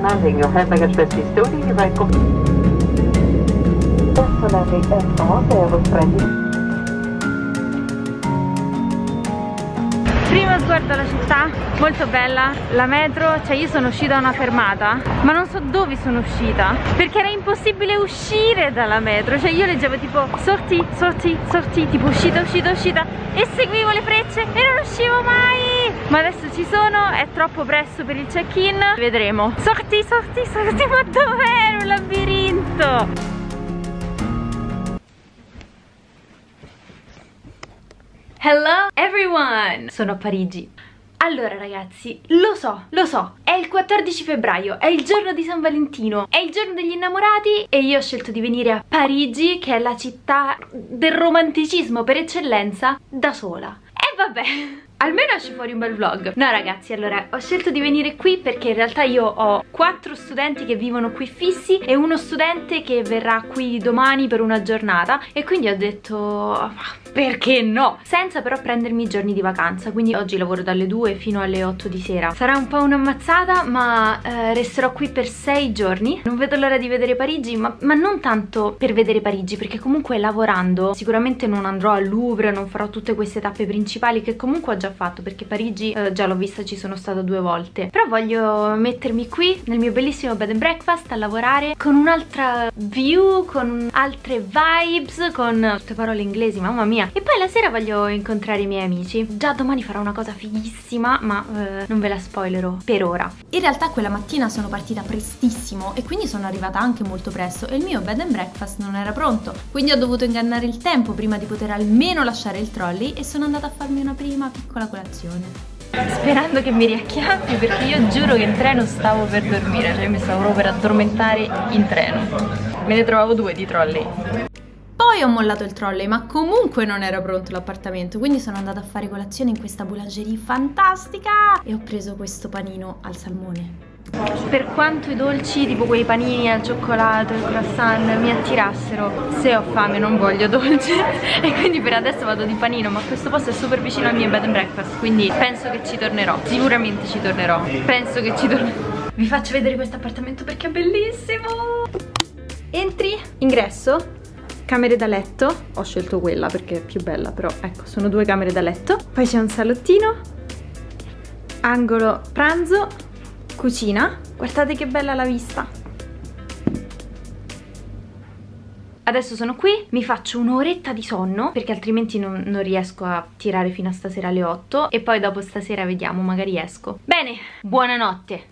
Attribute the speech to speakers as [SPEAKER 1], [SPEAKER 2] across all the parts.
[SPEAKER 1] landing. Your hand baggage best be stowed in your vehicle. Verso landing F8, Airbus 3.
[SPEAKER 2] Primo sguardo alla città, molto bella, la metro, cioè io sono uscita da una fermata, ma non so dove sono uscita, perché era impossibile uscire dalla metro, cioè io leggevo tipo sorti, sorti, sorti, tipo uscita, uscita, uscita, e seguivo le frecce e non uscivo mai! Ma adesso ci sono, è troppo presto per il check-in, vedremo. Sorti, sorti, sorti, ma dov'è? Un labirinto! Hello everyone! Sono a Parigi. Allora ragazzi, lo so, è il 14 febbraio, è il giorno di San Valentino, è il giorno degli innamorati e io ho scelto di venire a Parigi, che è la città del romanticismo per eccellenza, da sola. E vabbè, almeno esce fuori un bel vlog. No ragazzi, allora ho scelto di venire qui perché in realtà io ho 4 studenti che vivono qui fissi e uno studente che verrà qui domani per una giornata, e quindi ho detto perché no? Senza però prendermi i giorni di vacanza, quindi oggi lavoro dalle 2 fino alle 8 di sera. Sarà un po' un'ammazzata, ma resterò qui per 6 giorni. Non vedo l'ora di vedere Parigi, ma non tanto per vedere Parigi, perché comunque lavorando sicuramente non andrò al Louvre, non farò tutte queste tappe principali che comunque ho già fatto, perché Parigi già l'ho vista, ci sono stata 2 volte. Però voglio mettermi qui nel mio bellissimo bed and breakfast a lavorare con un'altra view, con altre vibes, con tutte parole inglesi, mamma mia. E poi la sera voglio incontrare i miei amici. Già domani farò una cosa fighissima, ma non ve la spoilerò per ora.
[SPEAKER 3] In realtà quella mattina sono partita prestissimo e quindi sono arrivata anche molto presto e il mio bed and breakfast non era pronto, quindi ho dovuto ingannare il tempo prima di poter almeno lasciare il trolley e sono andata a farmi una prima piccola colazione,
[SPEAKER 2] sperando che mi riacchiappi, perché io giuro che in treno stavo per dormire, cioè mi stavo proprio per addormentare in treno. Me ne trovavo 2 di trolley.
[SPEAKER 3] Poi ho mollato il trolley, ma comunque non era pronto l'appartamento, quindi sono andata a fare colazione in questa boulangerie fantastica e ho preso questo panino al salmone.
[SPEAKER 2] Per quanto i dolci, tipo quei panini al cioccolato, il croissant, mi attirassero, se ho fame non voglio dolce e quindi per adesso vado di panino, ma questo posto è super vicino al mio bed and breakfast, quindi penso che ci tornerò, sicuramente ci tornerò, penso che ci tornerò. Vi faccio vedere questo appartamento perché è bellissimo. Entri, ingresso, camere da letto, ho scelto quella perché è più bella, però ecco, sono 2 camere da letto. Poi c'è un salottino, angolo pranzo, cucina. Guardate che bella la vista. Adesso sono qui, mi faccio un'oretta di sonno perché altrimenti non riesco a tirare fino a stasera alle 8 e poi dopo stasera vediamo, magari esco. Bene, buonanotte.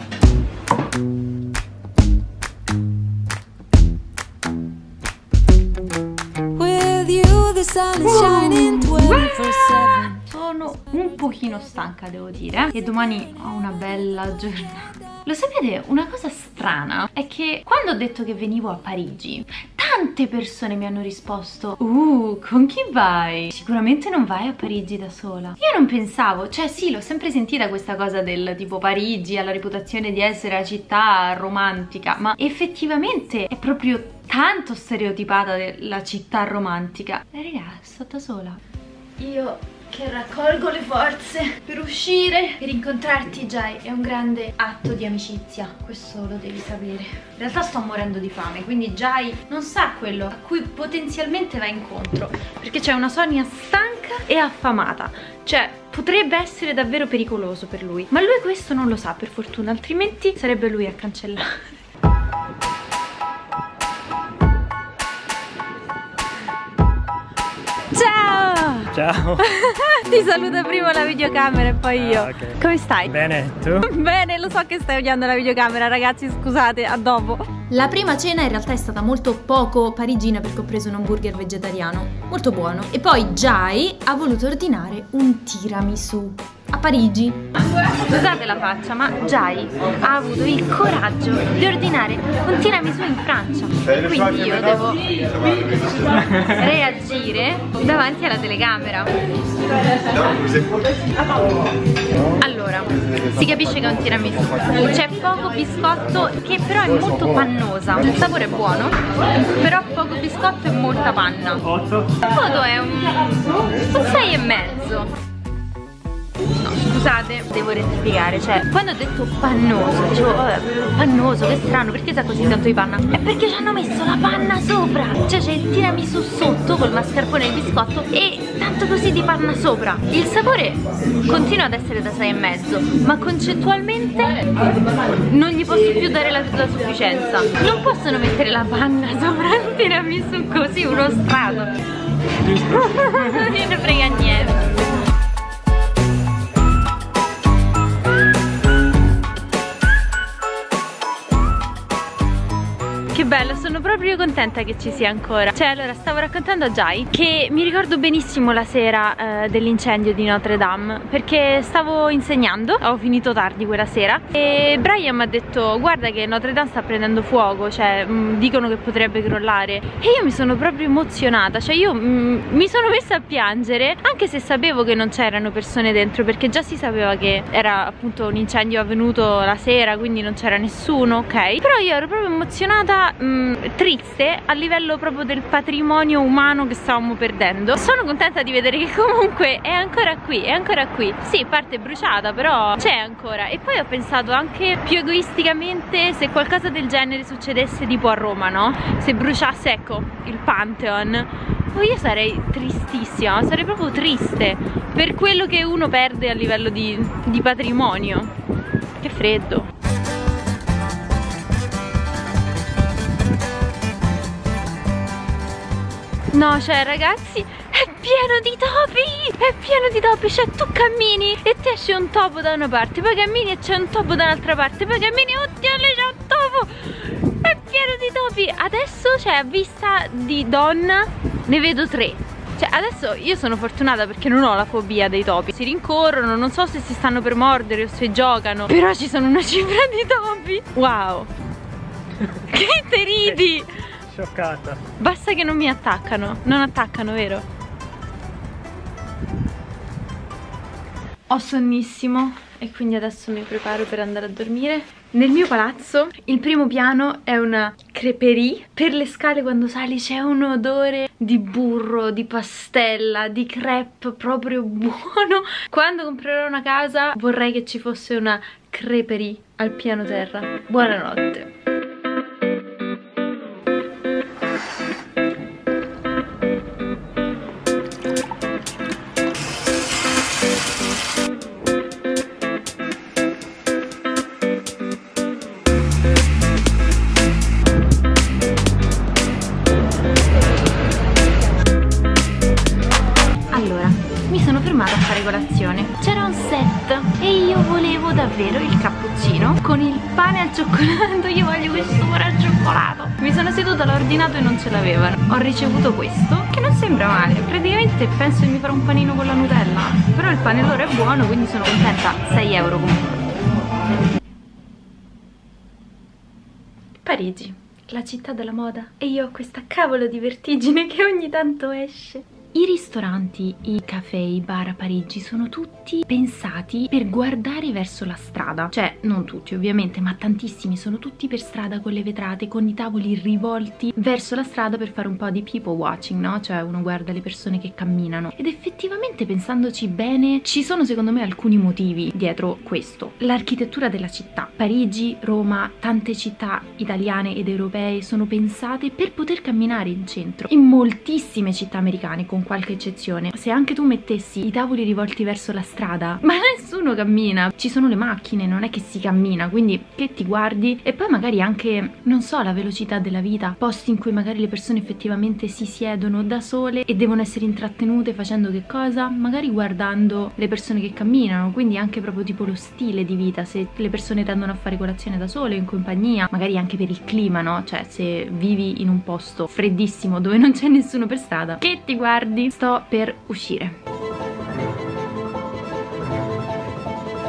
[SPEAKER 2] Sono un pochino stanca, devo dire, e domani ho una bella giornata. Lo sapete, una cosa strana è che quando ho detto che venivo a Parigi, tante persone mi hanno risposto: con chi vai? Sicuramente non vai a Parigi da sola. Io non pensavo, cioè sì, l'ho sempre sentita questa cosa del tipo Parigi ha la reputazione di essere la città romantica, ma effettivamente è proprio tanto stereotipata la città romantica. E raga, sto da sola. Io che raccolgo le forze per uscire, per incontrarti, Jai, è un grande atto di amicizia, questo lo devi sapere. In realtà sto morendo di fame, quindi Jai non sa quello a cui potenzialmente va incontro, perché c'è una Sonia stanca e affamata, cioè potrebbe essere davvero pericoloso per lui, ma lui questo non lo sa, per fortuna, altrimenti sarebbe lui a cancellare.
[SPEAKER 4] Ciao!
[SPEAKER 2] Ti saluta prima la videocamera e poi io.
[SPEAKER 4] Okay.
[SPEAKER 2] Come stai?
[SPEAKER 4] Bene, tu?
[SPEAKER 2] Bene, lo so che stai odiando la videocamera, ragazzi, scusate, a dopo.
[SPEAKER 3] La prima cena in realtà è stata molto poco parigina perché ho preso un hamburger vegetariano, molto buono. E poi Jai ha voluto ordinare un tiramisù a Parigi.
[SPEAKER 2] Scusate la faccia, ma Jai ha avuto il coraggio di ordinare un tiramisù in Francia. Quindi io devo reagire davanti alla telecamera. Allora, si capisce che è un tiramisù. C'è poco biscotto, che però è molto pannosa. Il sapore è buono, però poco biscotto e molta panna. 8. Il voto è un 6,5. No, scusate, devo rettificare, cioè quando ho detto pannoso, dicevo vabbè, pannoso, che strano, perché sa così tanto di panna? È perché ci hanno messo la panna sopra, cioè c'è il tiramisù sotto col mascarpone e il biscotto e tanto così di panna sopra. Il sapore continua ad essere da 6,5, ma concettualmente non gli posso più dare la sufficienza. Non possono mettere la panna sopra il tiramisù così, uno strato. Non ne frega niente. Che bello, sono proprio contenta che ci sia ancora. Cioè, allora, stavo raccontando a Jai che mi ricordo benissimo la sera dell'incendio di Notre Dame, perché stavo insegnando, ho finito tardi quella sera, e Brian mi ha detto guarda che Notre Dame sta prendendo fuoco, cioè dicono che potrebbe crollare. E io mi sono proprio emozionata, cioè io mi sono messa a piangere, anche se sapevo che non c'erano persone dentro, perché già si sapeva che era appunto un incendio avvenuto la sera, quindi non c'era nessuno, ok? Però io ero proprio emozionata, triste a livello proprio del patrimonio umano che stavamo perdendo. Sono contenta di vedere che comunque è ancora qui, è ancora qui. Sì, parte bruciata, però c'è ancora. E poi ho pensato anche più egoisticamente, se qualcosa del genere succedesse tipo a Roma, no? Se bruciasse, ecco, il Pantheon, io sarei tristissima, sarei proprio triste per quello che uno perde a livello di patrimonio. Che freddo. No, cioè ragazzi, è pieno di topi! È pieno di topi, cioè tu cammini e ti esce un topo da una parte, poi cammini e c'è un topo da un'altra parte, poi cammini, oddio, lì c'è un topo! È pieno di topi! Adesso, cioè a vista di donna, ne vedo 3. Cioè adesso io sono fortunata perché non ho la fobia dei topi. Si rincorrono, non so se si stanno per mordere o se giocano, però ci sono una cifra di topi. Wow! Che te ridi!
[SPEAKER 4] Scioccata.
[SPEAKER 2] Basta che non mi attaccano. Non attaccano, vero? Ho sonnissimo e quindi adesso mi preparo per andare a dormire. Nel mio palazzo il primo piano è una crêperie. Per le scale quando sali c'è un odore di burro, di pastella, di crepe proprio buono. Quando comprerò una casa vorrei che ci fosse una crêperie al piano terra. Buonanotte. C'era un set e io volevo davvero il cappuccino con il pane al cioccolato. Io voglio questo pane al cioccolato. Mi sono seduta, l'ho ordinato e non ce l'avevano. Ho ricevuto questo che non sembra male. Praticamente penso che mi farò un panino con la Nutella, però il pane loro è buono, quindi sono contenta. 6 euro comunque. Parigi, la città della moda, e io ho questa cavolo di vertigine che ogni tanto esce. I ristoranti, i caffè, i bar a Parigi sono tutti pensati per guardare verso la strada. Cioè, non tutti ovviamente, ma tantissimi, sono tutti per strada con le vetrate, con i tavoli rivolti verso la strada per fare un po' di people watching, no? Cioè uno guarda le persone che camminano. Ed effettivamente, pensandoci bene, ci sono secondo me alcuni motivi dietro questo. L'architettura della città. Parigi, Roma, tante città italiane ed europee sono pensate per poter camminare in centro. In moltissime città americane, con qualche eccezione, se anche tu mettessi i tavoli rivolti verso la strada, ma nessuno cammina, ci sono le macchine, non è che si cammina, quindi che ti guardi. E poi magari anche, non so, la velocità della vita, posti in cui magari le persone effettivamente si siedono da sole e devono essere intrattenute facendo che cosa? Magari guardando le persone che camminano, quindi anche proprio tipo lo stile di vita, se le persone tendono a fare colazione da sole o in compagnia, magari anche per il clima, no? Cioè se vivi in un posto freddissimo dove non c'è nessuno per strada, che ti guardi? Sto per uscire.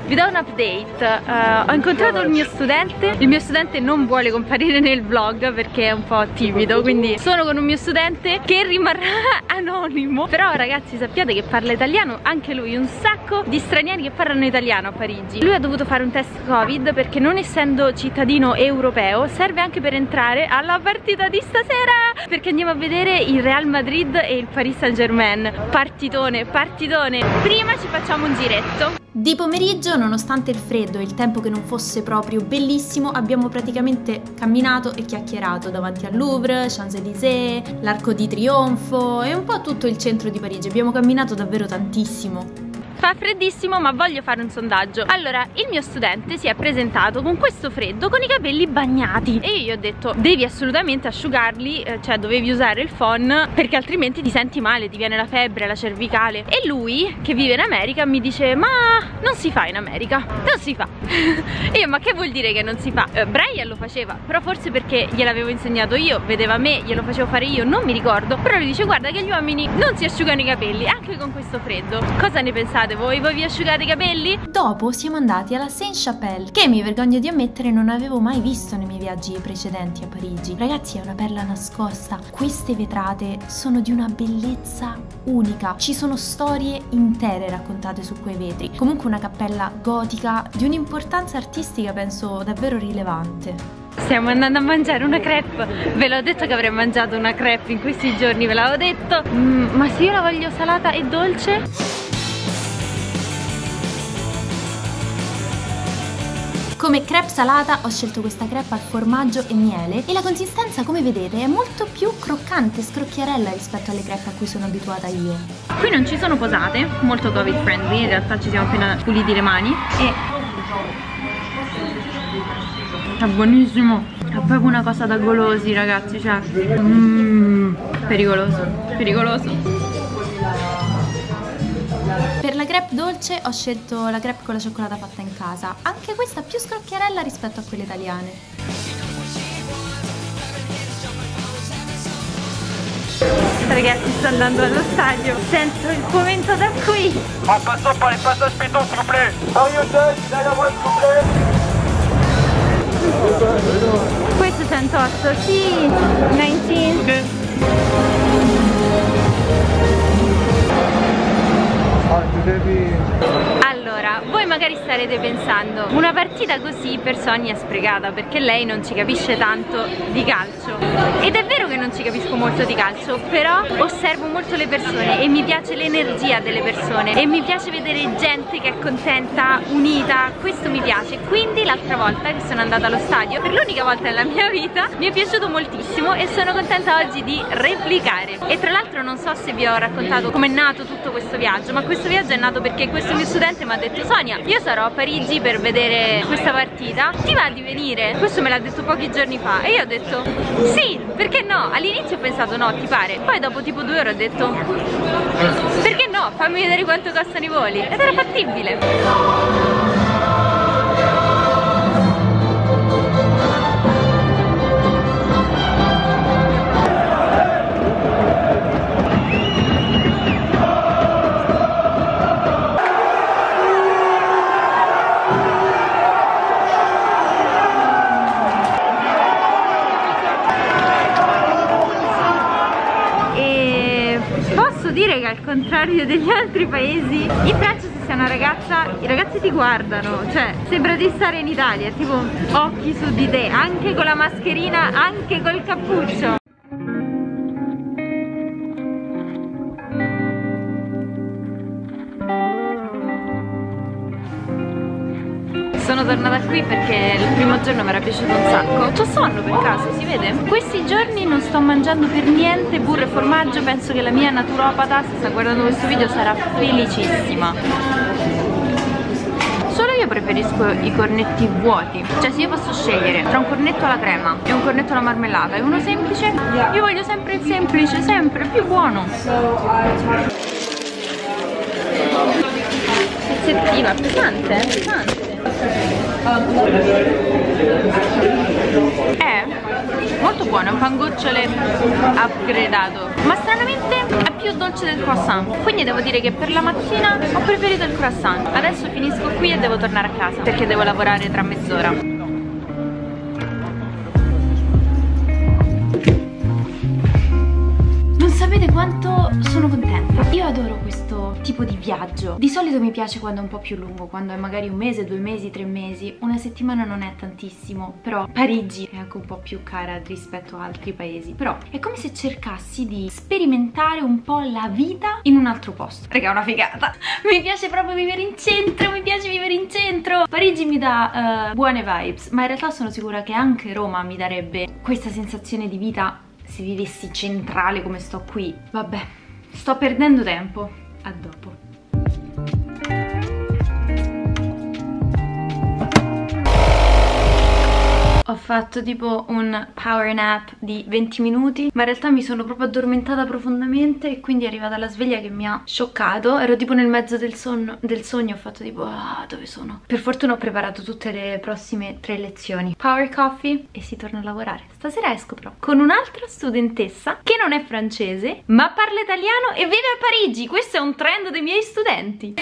[SPEAKER 2] vi do un update. Ho incontrato il mio studente non vuole comparire nel vlog perché è un po' timido, quindi sono con un mio studente che rimarrà anonimo. Però ragazzi, sappiate che parla italiano anche lui, un sacco di stranieri che parlano italiano a Parigi. Lui ha dovuto fare un test Covid perché, non essendo cittadino europeo, serve anche per entrare alla partita di stasera, perché andiamo a vedere il Real Madrid e il Paris Saint-Germain. Partitone, partitone. Prima ci facciamo un giretto.
[SPEAKER 3] Di pomeriggio, nonostante il freddo e il tempo che non fosse proprio bellissimo, abbiamo praticamente camminato e chiacchierato davanti al Louvre, Champs-Élysées, l'Arco di Trionfo e un po' tutto il centro di Parigi. Abbiamo camminato davvero tantissimo.
[SPEAKER 2] Fa freddissimo, ma voglio fare un sondaggio. Allora, il mio studente si è presentato con questo freddo, con i capelli bagnati, e io gli ho detto: devi assolutamente asciugarli, cioè dovevi usare il phon, perché altrimenti ti senti male, ti viene la febbre, la cervicale. E lui, che vive in America, mi dice: ma non si fa in America, non si fa. E io: ma che vuol dire che non si fa? Brian lo faceva, però forse perché gliel'avevo insegnato io, vedeva me, glielo facevo fare io, non mi ricordo. Però lui dice: guarda che gli uomini non si asciugano i capelli, anche con questo freddo. Cosa ne pensate voi? Voi vi asciugate i capelli?
[SPEAKER 3] Dopo siamo andati alla Sainte-Chapelle, che mi vergogno di ammettere non avevo mai visto nei miei viaggi precedenti a Parigi. Ragazzi, è una perla nascosta. Queste vetrate sono di una bellezza unica. Ci sono storie intere raccontate su quei vetri. Comunque una cappella gotica di un'importanza artistica penso davvero rilevante.
[SPEAKER 2] Stiamo andando a mangiare una crepe. Ve l'ho detto che avrei mangiato una crepe in questi giorni, ve l'avevo detto. Ma se io la voglio salata e dolce?
[SPEAKER 3] Come crepe salata ho scelto questa crepe al formaggio e miele, e la consistenza, come vedete, è molto più croccante, scrocchiarella rispetto alle crepe a cui sono abituata io.
[SPEAKER 2] Qui non ci sono posate, molto covid friendly, in realtà ci siamo appena puliti le mani. E è buonissimo, è proprio una cosa da golosi, ragazzi, cioè pericoloso, pericoloso.
[SPEAKER 3] Per la crepe dolce ho scelto la crepe con la cioccolata fatta in casa, anche questa più scrocchiarella rispetto a quelle italiane.
[SPEAKER 2] Ragazzi, sto andando allo stadio, sento il fomento da qui.
[SPEAKER 5] En passant par les passages piétons, s'il vous plaît. Mario Dutch, dai la voie, s'il vous plaît.
[SPEAKER 2] Questo 108, sì, 19. Allora, voi magari starete pensando: una partita così per Sonia è sprecata perché lei non ci capisce tanto di calcio. Ed è vero che non ci capisco molto di calcio, però osservo molto le persone e mi piace l'energia delle persone e mi piace vedere gente che è contenta, unita, questo mi piace. Quindi l'altra volta che sono andata allo stadio, per l'unica volta nella mia vita, mi è piaciuto moltissimo e sono contenta oggi di replicare. E tra l'altro non so se vi ho raccontato come è nato tutto questo viaggio, ma questo viaggio è nato perché questo mio studente mi ha detto: Sonia, io sarò a Parigi per vedere questa partita, ti va di venire? Questo me l'ha detto pochi giorni fa e io ho detto sì, perché no? All'inizio ho pensato no, ti pare? Poi dopo tipo 2 ore ho detto perché no? Fammi vedere quanto costano i voli. Ed era fattibile. Dire che al contrario degli altri paesi in Francia, se sei una ragazza, i ragazzi ti guardano, cioè sembra di stare in Italia, tipo occhi su di te, anche con la mascherina, anche col cappuccio. Sono tornata qui perché il primo giorno mi era piaciuto un sacco. C'ho sonno per caso, si vede? Questi giorni non sto mangiando per niente burro e formaggio. Penso che la mia naturopata, se sta guardando questo video, sarà felicissima. Solo io preferisco i cornetti vuoti. Cioè, se io posso scegliere tra un cornetto alla crema e un cornetto alla marmellata e uno semplice, io voglio sempre il semplice, sempre più buono. Pezzettino, è pesante, è pesante. molto buono, è un pangocciole upgradato, ma stranamente è più dolce del croissant, quindi devo dire che per la mattina ho preferito il croissant. Adesso finisco qui e devo tornare a casa perché devo lavorare tra mezz'ora. Sapete quanto sono contenta? Io adoro questo tipo di viaggio. Di solito mi piace quando è un po' più lungo, quando è magari un mese, 2 mesi, 3 mesi. Una settimana non è tantissimo, però Parigi è anche un po' più cara rispetto a altri paesi. Però è come se cercassi di sperimentare un po' la vita in un altro posto. Raga, è una figata. Mi piace proprio vivere in centro, mi piace vivere in centro. Parigi mi dà buone vibes, ma in realtà sono sicura che anche Roma mi darebbe questa sensazione di vita se vivessi centrale come sto qui. Vabbè, sto perdendo tempo. A dopo. Ho fatto tipo un power nap di 20 minuti, ma in realtà mi sono proprio addormentata profondamente e quindi è arrivata la sveglia che mi ha scioccato. Ero tipo nel mezzo del sogno, ho fatto tipo dove sono? Per fortuna ho preparato tutte le prossime 3 lezioni. Power coffee e si torna a lavorare. Stasera esco però con un'altra studentessa che non è francese ma parla italiano e vive a Parigi. Questo è un trend dei miei studenti.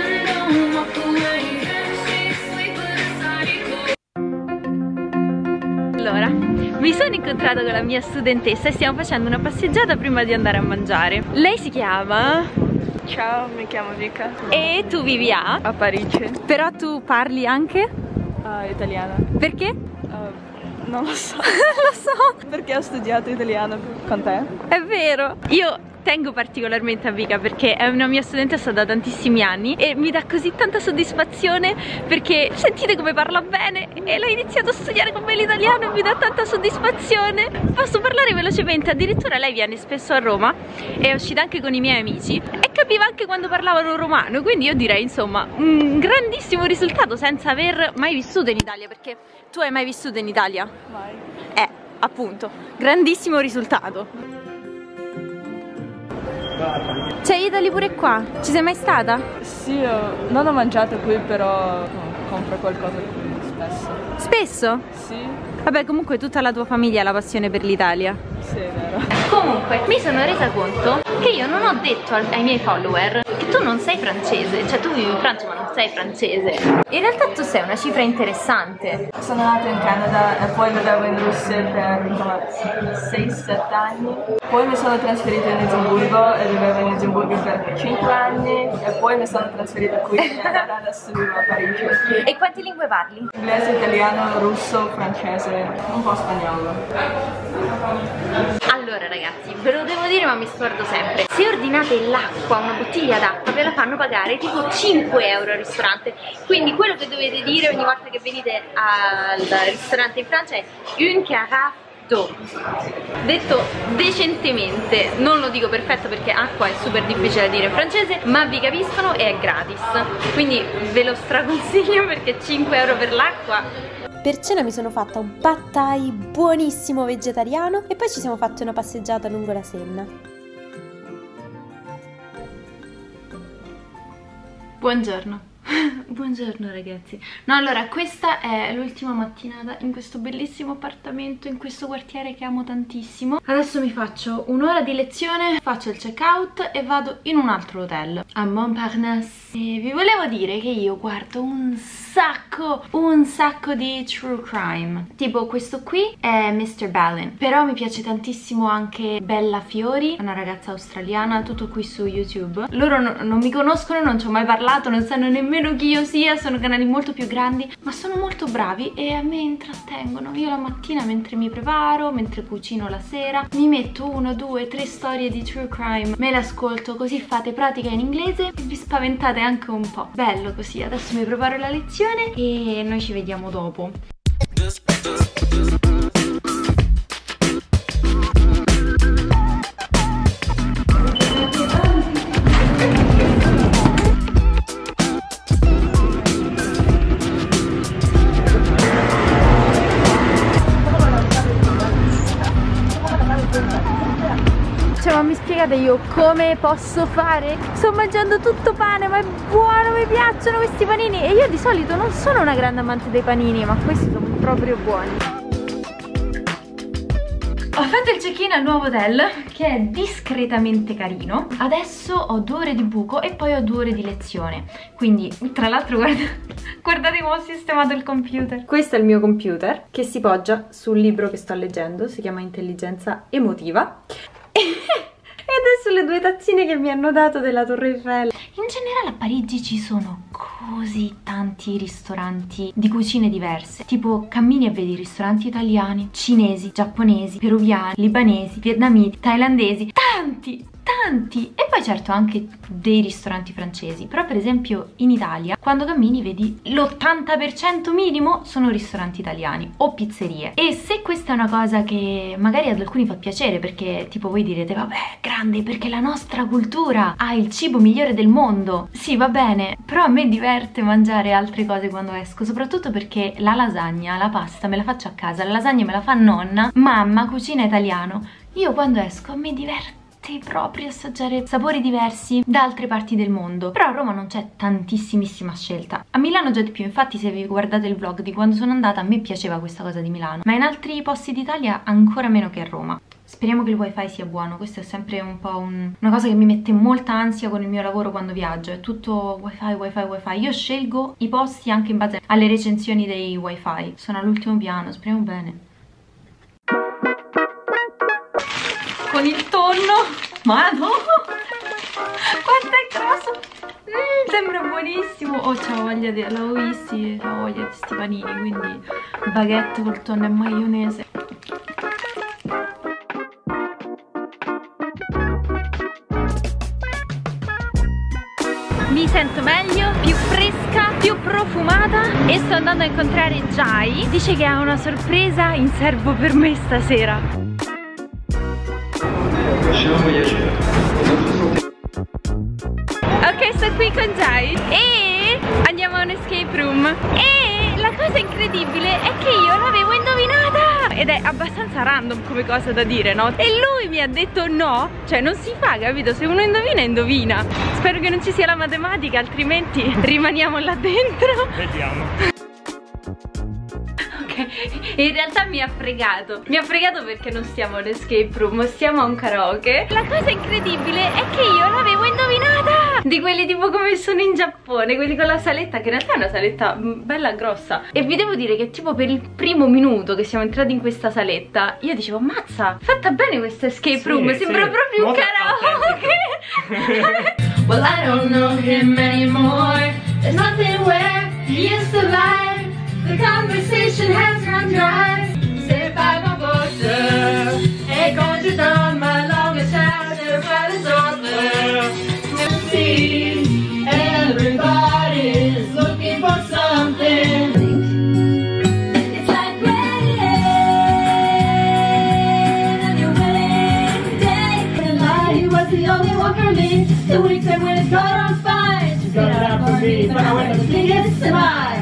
[SPEAKER 2] Allora, mi sono incontrata con la mia studentessa e stiamo facendo una passeggiata prima di andare a mangiare. Lei si chiama?
[SPEAKER 6] Ciao, mi chiamo Vika.
[SPEAKER 2] E tu vivi a
[SPEAKER 6] Parigi.
[SPEAKER 2] Però tu parli anche?
[SPEAKER 6] Italiano.
[SPEAKER 2] Perché?
[SPEAKER 6] Non lo so.
[SPEAKER 2] Lo so.
[SPEAKER 6] Perché ho studiato italiano con te.
[SPEAKER 2] È vero. Io tengo particolarmente a Vika perché è una mia studentessa da tantissimi anni e mi dà così tanta soddisfazione perché sentite come parla bene e l'ho iniziato a studiare con me l'italiano e mi dà tanta soddisfazione. Posso parlare velocemente, addirittura lei viene spesso a Roma e è uscita anche con i miei amici e capiva anche quando parlavano romano, quindi io direi insomma un grandissimo risultato senza aver mai vissuto in Italia, perché tu hai mai vissuto in Italia?
[SPEAKER 6] Mai.
[SPEAKER 2] Appunto, grandissimo risultato. C'è Italy pure qua? Ci sei mai stata?
[SPEAKER 6] Sì, non ho mangiato qui, però compro qualcosa qui spesso.
[SPEAKER 2] Spesso?
[SPEAKER 6] Sì.
[SPEAKER 2] Vabbè, comunque tutta la tua famiglia ha la passione per l'Italia.
[SPEAKER 6] Sì, è vero.
[SPEAKER 2] Comunque, mi sono resa conto che io non ho detto ai miei follower che tu non sei francese. Cioè, tu vivi in Francia ma non sei francese. In realtà tu sei una cifra interessante.
[SPEAKER 6] Sono nata in Canada e poi vivevo in Russia per 6-7 anni. Poi mi sono trasferita in Edimburgo e vivevo in Edimburgo per 5 anni. E poi mi sono trasferita qui in Canada, adesso vivo a Parigi.
[SPEAKER 2] E quante lingue parli?
[SPEAKER 6] Inglese, italiano, russo, francese, un po' spagnolo.
[SPEAKER 2] Allora ragazzi, ve lo devo dire ma mi scordo sempre. Se ordinate l'acqua, una bottiglia d'acqua, ve la fanno pagare tipo 5 euro al ristorante. Quindi quello che dovete dire ogni volta che venite al ristorante in Francia è une carafe d'eau. Detto decentemente, non lo dico perfetto perché acqua è super difficile da dire in francese, ma vi capiscono e è gratis. Quindi ve lo straconsiglio perché 5 euro per l'acqua.
[SPEAKER 3] Per cena mi sono fatta un pad thai buonissimo vegetariano e poi ci siamo fatte una passeggiata lungo la Senna.
[SPEAKER 2] Buongiorno. Buongiorno ragazzi. No, allora questa è l'ultima mattinata in questo bellissimo appartamento, in questo quartiere che amo tantissimo. Adesso mi faccio un'ora di lezione, faccio il check out e vado in un altro hotel a Montparnasse. E vi volevo dire che io guardo un sacco di true crime. Tipo questo qui è Mr. Balin, però mi piace tantissimo anche Bella Fiori, una ragazza australiana, tutto qui su YouTube. Loro non mi conoscono, non ci ho mai parlato, non sanno nemmeno chi io sia, sono canali molto più grandi, ma sono molto bravi e a me intrattengono. Io la mattina mentre mi preparo, mentre cucino la sera, mi metto 1, 2, 3 storie di true crime, me le ascolto, così fate pratica in inglese e vi spaventate anche un po'. Bello così. Adesso mi preparo la lezione e noi ci vediamo dopo. Cioè, ma mi spiegate io come posso fare? Sto mangiando tutto pane, ma è buono, mi piacciono questi panini. E io di solito non sono una grande amante dei panini, ma questi sono proprio buoni. fatto il check-in al nuovo hotel, che è discretamente carino. Adesso ho 2 ore di buco e poi ho 2 ore di lezione. Quindi, tra l'altro, guardate come ho sistemato il computer. Questo è il mio computer, che si poggia sul libro che sto leggendo. Si chiama Intelligenza Emotiva. E adesso le 2 tazzine che mi hanno dato della Torre Eiffel. In generale a Parigi ci sono così tanti ristoranti di cucine diverse. Tipo cammini e vedi ristoranti italiani, cinesi, giapponesi, peruviani, libanesi, vietnamiti, thailandesi. Tanti! E poi certo anche dei ristoranti francesi. Però per esempio in Italia quando cammini vedi l'80% minimo sono ristoranti italiani o pizzerie. E se questa è una cosa che magari ad alcuni fa piacere, perché tipo voi direte vabbè grande, perché la nostra cultura ha il cibo migliore del mondo. Sì, va bene, però a me diverte mangiare altre cose quando esco, soprattutto perché la lasagna, la pasta me la faccio a casa, la lasagna me la fa nonna, mamma cucina italiano. Io quando esco mi diverte proprio assaggiare sapori diversi da altre parti del mondo. Però a Roma non c'è tantissimissima scelta. A Milano già di più, infatti se vi guardate il vlog di quando sono andata a me piaceva questa cosa di Milano, ma in altri posti d'Italia ancora meno che a Roma. Speriamo che il wifi sia buono, questo è sempre un po' una cosa che mi mette molta ansia con il mio lavoro quando viaggio, è tutto wifi. Io scelgo i posti anche in base alle recensioni dei wifi. Sono all'ultimo piano, speriamo bene. Con il tonno, ma no, quanto è grosso, sembra buonissimo. Oh, c'ho voglia di, l'avevo visti, c'ho voglia di sti panini, quindi baguette col tonno e maionese. Mi sento meglio, più fresca, più profumata e sto andando a incontrare Jai. Dice che ha una sorpresa in serbo per me stasera. Ok, sto qui con Jai e andiamo a un escape room. E la cosa incredibile è che io l'avevo indovinata. Ed è abbastanza random come cosa da dire, no? E lui mi ha detto no, cioè non si fa, capito? Se uno indovina, indovina. Spero che non ci sia la matematica, altrimenti rimaniamo là dentro.
[SPEAKER 4] Vediamo.
[SPEAKER 2] In realtà mi ha fregato perché non stiamo all'escape room, stiamo a un karaoke. La cosa incredibile è che io l'avevo indovinata, di quelli tipo come sono in Giappone, quelli con la saletta, che in realtà è una saletta bella grossa. E vi devo dire che tipo per il primo minuto che siamo entrati in questa saletta io dicevo mazza, fatta bene questa escape room, sembra proprio un karaoke. Well, I don't know him anymore, there's nothing where he used to lie. The conversation has run dry. Say bye my voice. Hey, cause you done my longest house. Everybody's on there. See, everybody's looking for something. It's like rain on your wedding day. And he was the only one for me. 2 weeks and when it got on fire, she got it out for me, but I went to see it smile.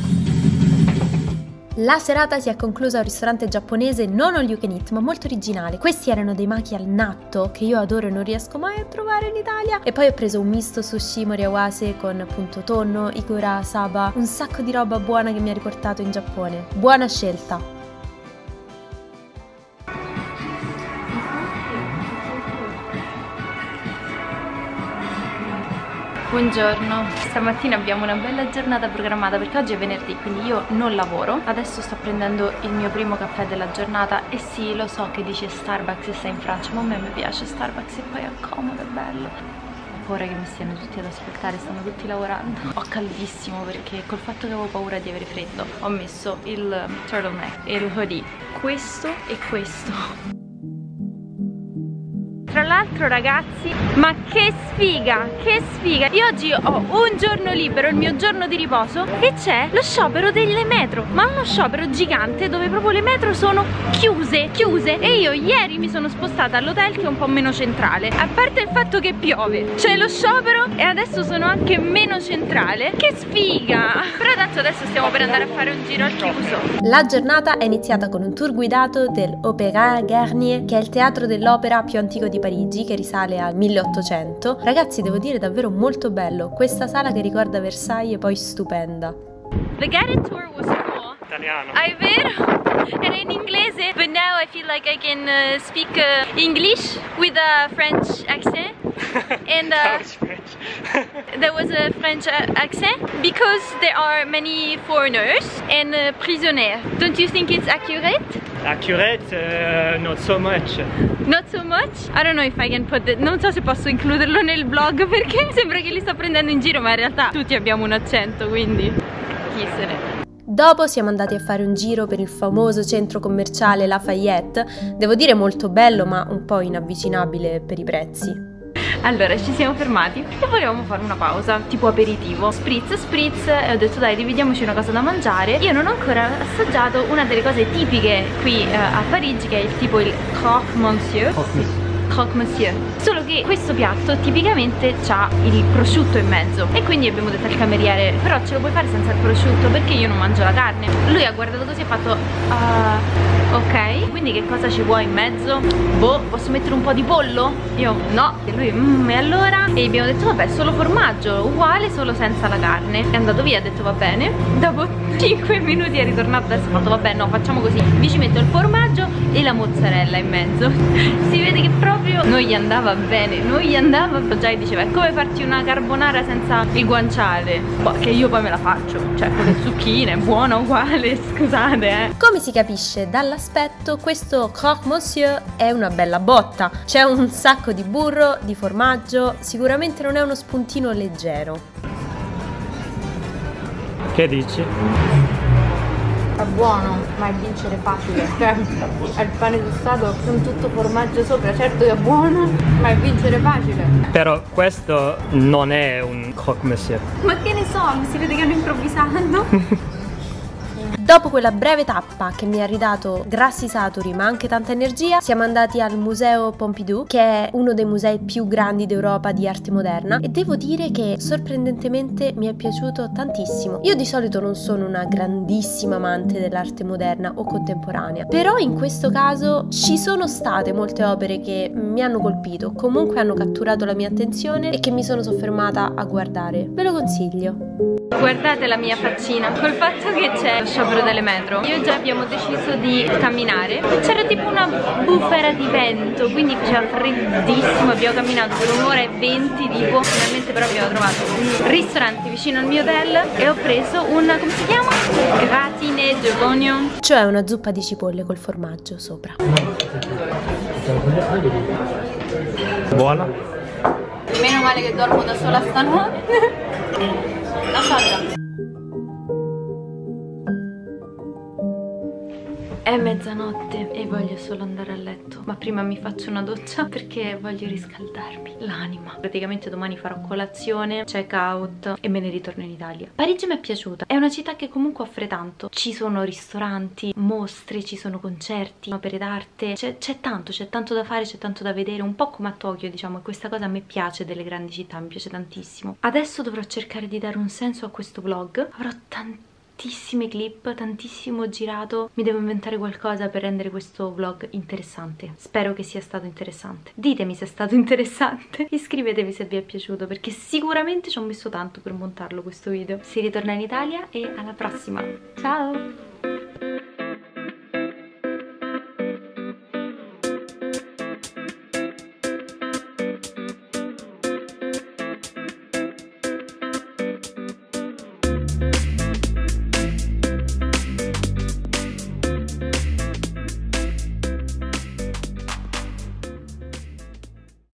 [SPEAKER 3] La serata si è conclusa a un ristorante giapponese non all you can eat, ma molto originale. Questi erano dei maki al natto che io adoro e non riesco mai a trovare in Italia. E poi ho preso un misto sushi moriawase con appunto tonno, ikura, saba, un sacco di roba buona che mi ha riportato in Giappone. Buona scelta!
[SPEAKER 2] Buongiorno, stamattina abbiamo una bella giornata programmata perché oggi è venerdì, quindi io non lavoro. Adesso sto prendendo il mio primo caffè della giornata e sì, lo so che dice Starbucks e sei in Francia, ma a me piace Starbucks e poi è comodo, è bello. Ho paura che mi stiano tutti ad ascoltare, stanno tutti lavorando. Ho caldissimo perché col fatto che avevo paura di avere freddo ho messo il turtleneck e il hoodie, questo e questo. Tra l'altro ragazzi, ma che sfiga, che sfiga. Io oggi ho un giorno libero, il mio giorno di riposo, e c'è lo sciopero delle metro, ma uno sciopero gigante dove proprio le metro sono chiuse. E io ieri mi sono spostata all'hotel che è un po' meno centrale. A parte il fatto che piove, c'è lo sciopero e adesso sono anche meno centrale. Che sfiga. Però tanto adesso stiamo per andare a fare un giro al chiuso.
[SPEAKER 3] La giornata è iniziata con un tour guidato dell'Opéra Garnier, che è il teatro dell'opera più antico di Parigi, che risale al 1800. Ragazzi, devo dire davvero molto bello. Questa sala che ricorda Versailles è poi stupenda.
[SPEAKER 2] The guided tour was cool.
[SPEAKER 4] Italiano.
[SPEAKER 2] È vero? Era in inglese, but now I feel like I can speak English with a French accent. And
[SPEAKER 4] That was French.
[SPEAKER 2] there was a French accent because there are many foreigners and prisoners. Don't you think it's accurate?
[SPEAKER 4] Accurate, not so much.
[SPEAKER 2] Not so much? I don't know if I can put it. Non so se posso includerlo nel vlog perché sembra che li sto prendendo in giro, ma in realtà tutti abbiamo un accento, quindi chi se ne.
[SPEAKER 3] Dopo siamo andati a fare un giro per il famoso centro commerciale Lafayette, devo dire molto bello ma un po' inavvicinabile per i prezzi.
[SPEAKER 2] Allora ci siamo fermati e volevamo fare una pausa, tipo aperitivo, spritz, e ho detto dai dividiamoci una cosa da mangiare. Io non ho ancora assaggiato una delle cose tipiche qui a Parigi, che è il tipo il croque monsieur. Solo che questo piatto tipicamente ha il prosciutto in mezzo e quindi abbiamo detto al cameriere però ce lo puoi fare senza il prosciutto perché io non mangio la carne. Lui ha guardato così e ha fatto ok, quindi che cosa ci vuoi in mezzo? Boh, posso mettere un po' di pollo? Io no. E lui e allora? E abbiamo detto vabbè solo formaggio, uguale solo senza la carne. È andato via, ha detto va bene. Dopo 5 minuti è ritornato, adesso ha fatto vabbè no facciamo così, vi ci metto il formaggio e la mozzarella in mezzo. Si vede che proprio non gli andava bene, non gli andava. Già diceva è come farti una carbonara senza il guanciale. Boh, che io poi me la faccio, cioè con le zucchine, è buona uguale, scusate
[SPEAKER 3] Come si capisce dall'aspetto, questo croque monsieur è una bella botta. C'è un sacco di burro, di formaggio, sicuramente non è uno spuntino leggero.
[SPEAKER 4] Che dici?
[SPEAKER 2] È buono, ma è vincere facile. Cioè, è il pane tostato con tutto formaggio sopra. Certo che è buono, ma è vincere facile.
[SPEAKER 4] Però questo non è un croque monsieur.
[SPEAKER 2] Ma che ne so, si vede che hanno improvvisato.
[SPEAKER 3] Dopo quella breve tappa che mi ha ridato grassi saturi ma anche tanta energia, siamo andati al Museo Pompidou, che è uno dei musei più grandi d'Europa di arte moderna, e devo dire che sorprendentemente mi è piaciuto tantissimo. Io di solito non sono una grandissima amante dell'arte moderna o contemporanea, però in questo caso ci sono state molte opere che mi hanno colpito, comunque hanno catturato la mia attenzione e che mi sono soffermata a guardare. Ve lo consiglio.
[SPEAKER 2] Guardate la mia faccina, col fatto che c'è lo sciopero delle metro. Io già abbiamo deciso di camminare. C'era tipo una bufera di vento, quindi faceva freddissimo. Abbiamo camminato per 1 ora e 20 tipo. Finalmente però abbiamo trovato un ristorante vicino al mio hotel e ho preso un, come si chiama? Gratine de l'oignon,
[SPEAKER 3] Cioè una zuppa di cipolle col formaggio sopra.
[SPEAKER 4] Buona?
[SPEAKER 2] Meno male che dormo da sola stanotte. Assaggia. È mezzanotte e voglio solo andare a letto, ma prima mi faccio una doccia perché voglio riscaldarmi l'anima. Praticamente domani farò colazione, check out e me ne ritorno in Italia. Parigi mi è piaciuta, è una città che comunque offre tanto. Ci sono ristoranti, mostre, ci sono concerti, opere d'arte, c'è tanto da fare, c'è tanto da vedere, un po' come a Tokyo diciamo, e questa cosa a me piace delle grandi città, mi piace tantissimo. Adesso dovrò cercare di dare un senso a questo vlog, avrò tantissime clip, tantissimo girato, mi devo inventare qualcosa per rendere questo vlog interessante. Spero che sia stato interessante. Ditemi se è stato interessante, iscrivetevi se vi è piaciuto perché sicuramente ci ho messo tanto per montarlo questo video. Si ritorna in Italia e alla prossima, ciao!